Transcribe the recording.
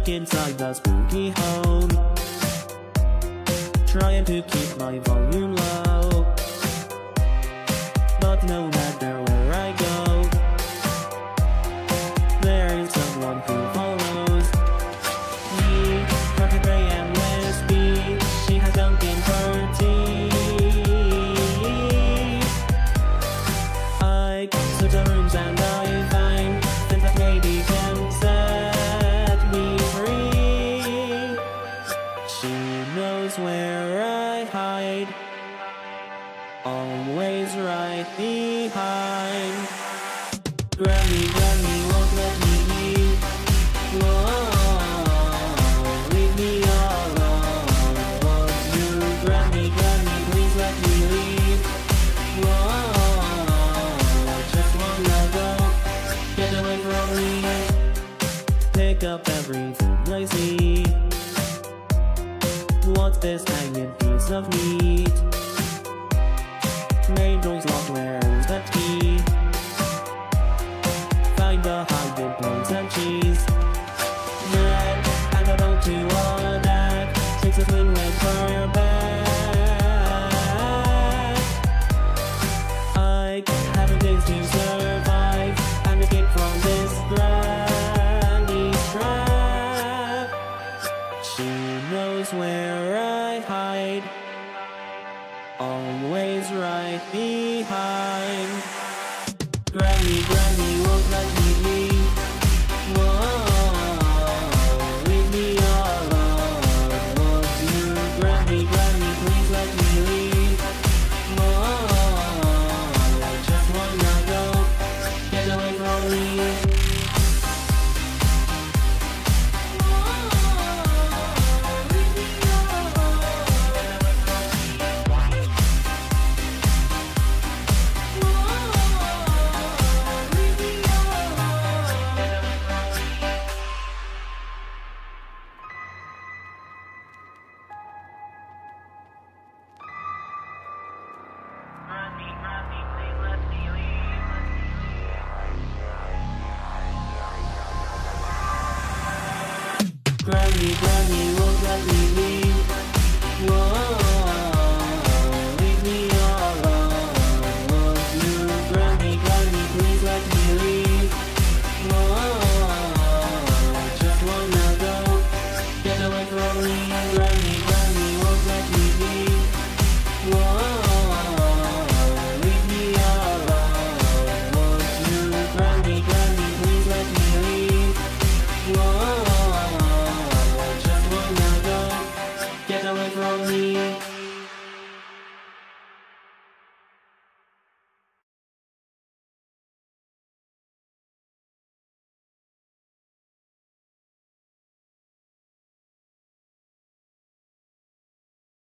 stuck inside the spooky home, trying to keep my volume low. But no matter where I go, there is someone who follows me. Perfect gray and wispy, she has Dunkin' her tea. I search the rooms and I find things that maybe can set me free. She knows where I hide, always right behind. Granny, Granny won't let me leave. Whoa, leave me alone. Won't you, Granny, Granny, please let me leave. Whoa, I just wanna go, get away from me. Pick up everything I see. What's this hanging piece of meat? Main door's locked, where's the key? Find the hiding place and cheese. Then I go down to a deck, takes a swing with her back. I have a days to survive and escape from this granny's trap. She knows where I hide, always right behind. Granny, Granny won't let me leave. Whoa, leave me alone. Won't you, Granny, Granny, please let me leave. Whoa, I just wanna go, get away from me. Granny, Granny won't let me leave. Whoa, leave me alone. Won't you, Granny, Granny, please let me leave. Whoa, I just wanna go, get away from me. Granny, Granny won't let me leave. Whoa, leave me alone. Won't you, Granny, Granny, please let me leave. Whoa, get away from me.